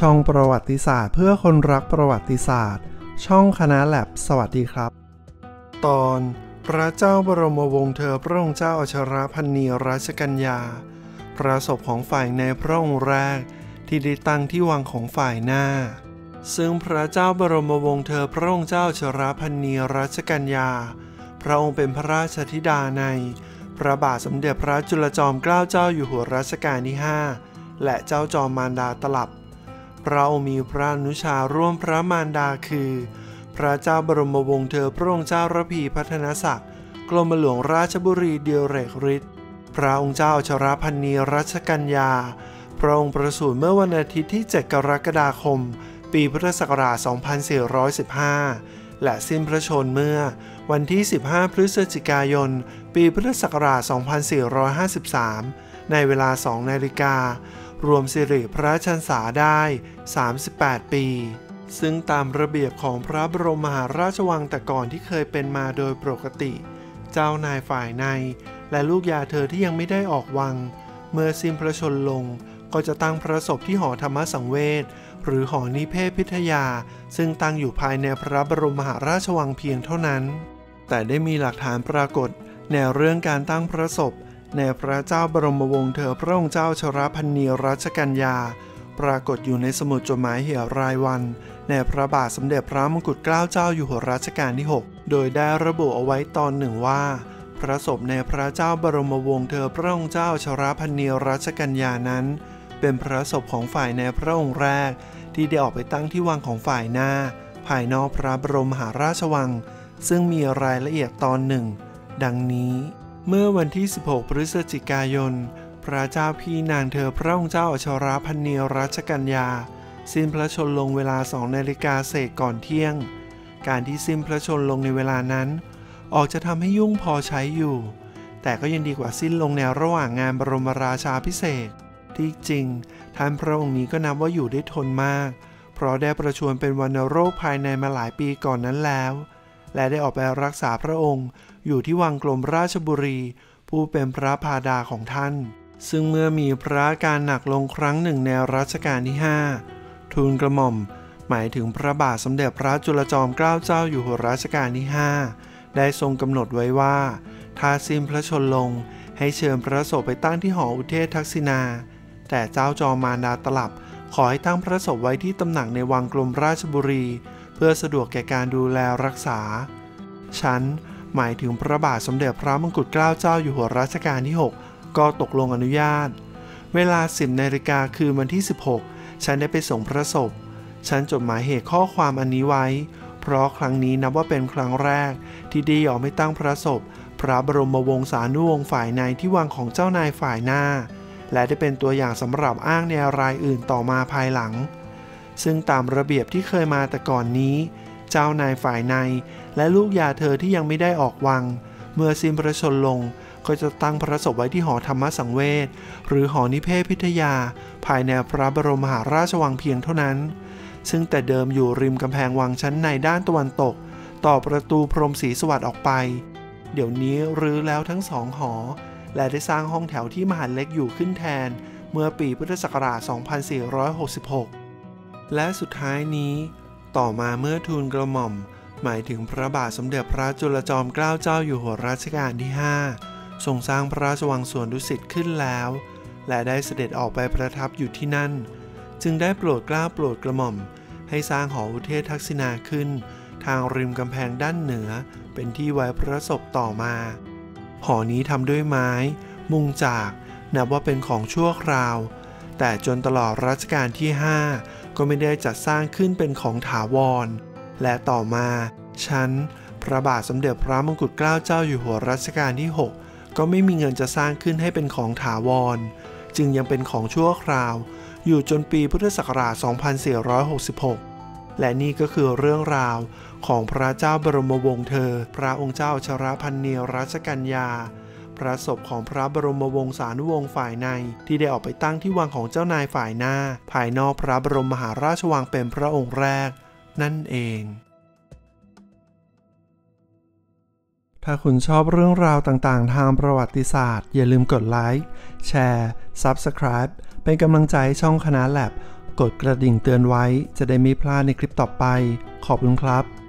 ช่องประวัติศาสตร์เพื่อคนรักประวัติศาสตร์ช่องคณะแลบสวัสดีครับตอนพระเจ้าบรมวงศ์เธอพระองค์เจ้าอัชรพันนีรัชกัญญาประสบของฝ่ายในพระองค์แรกที่ได้ตั้งที่วังของฝ่ายหน้าซึ่งพระเจ้าบรมวงศ์เธอพระองค์เจ้าอัชรพันนีรัชกัญญาพระองค์เป็นพระราชธิดาในพระบาทสมเด็จพระจุลจอมเกล้าเจ้าอยู่หัวรัชกาลที่5และเจ้าจอมมารดาตลับพระองค์มีพระอนุชาร่วมพระมารดาคือพระเจ้าบรมวงศ์เธอพระองค์เจ้าระพีพัฒนศักดิ์กรมหลวงราชบุรีเดียวเรกฤทธิ์พระองค์เจ้าอัชรพันนีรัชกัญญาพระองค์ประสูติเมื่อวันอาทิตย์ที่7 กรกฎาคมปีพุทธศักราช 2415 และสิ้นพระชนม์เมื่อวันที่ 15 พฤศจิกายน ปีพุทธศักราช 2453 ในเวลา 2 นาฬิการวมสิริพระชรรษาได้ 38 ปีซึ่งตามระเบียบของพระบรมมหาราชวังแต่ก่อนที่เคยเป็นมาโดยปกติเจ้านายฝ่ายในและลูกยาเธอที่ยังไม่ได้ออกวังเมื่อสิ้นพระชนม์ลงก็จะตั้งพระศพที่หอธรรมสังเวชหรือหอนิเพศพิทยาซึ่งตั้งอยู่ภายในพระบรมมหาราชวังเพียงเท่านั้นแต่ได้มีหลักฐานปรากฏในเรื่องการตั้งพระศพในพระเจ้าบรมวงศ์เธอพระองค์เจ้าอัชรพันนีรัชกัญญาปรากฏอยู่ในสมุดจดหมายเหตุรายวันในพระบาทสมเด็จพระมงกุฎเกล้าเจ้าอยู่หัวรัชกาลที่ 6โดยได้ระบุเอาไว้ตอนหนึ่งว่าพระศพในพระเจ้าบรมวงศ์เธอพระองค์เจ้าอัชรพันนีรัชกัญญานั้นเป็นพระศพของฝ่ายในพระองค์แรกที่ได้ออกไปตั้งที่วังของฝ่ายหน้าภายนอกพระบรมมหาราชวังซึ่งมีรายละเอียดตอนหนึ่งดังนี้เมื่อวันที่ 16 พฤศจิกายนพระเจ้าพี่นางเธอพระองค์เจ้าอัชรพันนีรัชกัญญาสิ้นพระชนม์ลงเวลา 2 นาฬิกาเศษก่อนเที่ยงการที่สิ้นพระชนม์ลงในเวลานั้นออกจะทำให้ยุ่งพอใช้อยู่แต่ก็ยังดีกว่าสิ้นลงในระหว่างงานบรมราชาภิเษกที่จริงท่านพระองค์นี้ก็นับว่าอยู่ได้ทนมากเพราะได้ประชวรเป็นวัณโรคภายในมาหลายปีก่อนนั้นแล้วและได้ออกไปรักษาพระองค์อยู่ที่วังกรมราชบุรีผู้เป็นพระพาดาของท่านซึ่งเมื่อมีพระอาการหนักลงครั้งหนึ่งในรัชกาลที่5ทูลกระหม่อมหมายถึงพระบาทสมเด็จพระจุลจอมเกล้าเจ้าอยู่หัวรัชกาลที่5ได้ทรงกำหนดไว้ว่าถ้าสิ้นพระชนม์ลงให้เชิญพระศพไปตั้งที่หออุเทศทักษิณาแต่เจ้าจอมมารดาตลับขอให้ตั้งพระศพไว้ที่ตำหนักในวังกรมราชบุรีเพื่อสะดวกแก่การดูแลรักษาฉันหมายถึงพระบาทสมเด็จพระมงกุฎเกล้าเจ้าอยู่หัวรัชกาลที่ 6ก็ตกลงอนุญาตเวลา 10 นาฬิกาคืนวันที่ 16ฉันได้ไปส่งพระศพฉันจดหมายเหตุข้อความอันนี้ไว้เพราะครั้งนี้นับว่าเป็นครั้งแรกที่ได้ยอมให้ตั้งพระศพพระบรมวงศานุวงศ์ฝ่ายในที่วังของเจ้านายฝ่ายหน้าและได้เป็นตัวอย่างสำหรับอ้างในรายอื่นต่อมาภายหลังซึ่งตามระเบียบที่เคยมาแต่ก่อนนี้เจ้านายฝ่ายในและลูกยาเธอที่ยังไม่ได้ออกวังเมื่อสิ้นพระชนม์ลงก็จะตั้งพระศพไว้ที่หอธรรมสังเวชหรือหอนิเพศพิทยาภายในพระบรมมหาราชวังเพียงเท่านั้นซึ่งแต่เดิมอยู่ริมกำแพงวังชั้นในด้านตะวันตกต่อประตูพรหมศรีสวัสดิ์ออกไปเดี๋ยวนี้รื้อแล้วทั้ง2 หอและได้สร้างห้องแถวที่มหาดเล็กอยู่ขึ้นแทนเมื่อปีพุทธศักราช 2466 และสุดท้ายนี้ต่อมาเมื่อทูลกระหม่อมหมายถึงพระบาทสมเด็จพระจุลจอมเกล้าเจ้าอยู่หัวรัชกาลที่5ทรงสร้างพระราชวังสวนดุสิตขึ้นแล้วและได้เสด็จออกไปประทับอยู่ที่นั่นจึงได้โปรดเกล้าโปรดกระหม่อมให้สร้างหออุเทศทักษิณาขึ้นทางริมกำแพงด้านเหนือเป็นที่ไว้พระศพต่อมาหอนี้ทำด้วยไม้มุงจากนับว่าเป็นของชั่วคราวแต่จนตลอดรัชกาลที่5ก็ไม่ได้จัดสร้างขึ้นเป็นของถาวรและต่อมาชั้นพระบาทสมเด็จพระมงกุฎเกล้าเจ้าอยู่หัวรัชกาลที่ 6ก็ไม่มีเงินจะสร้างขึ้นให้เป็นของถาวรจึงยังเป็นของชั่วคราวอยู่จนปีพุทธศักราช 2466 และนี่ก็คือเรื่องราวของพระเจ้าบรมวงศ์เธอพระองค์เจ้าอัชรพันนีรัชกัญญาพระศพของพระบรมวงศานุวงศ์ฝ่ายในที่ได้ออกไปตั้งที่วังของเจ้านายฝ่ายหน้าภายนอกพระบรมมหาราชวังเป็นพระองค์แรกนั่นเองถ้าคุณชอบเรื่องราวต่างๆทางประวัติศาสตร์อย่าลืมกดไลค์แชร์ Subscribe เป็นกำลังใจให้ช่องคณะแลบกดกระดิ่งเตือนไว้จะได้ไม่พลาดในคลิปต่อไปขอบคุณครับ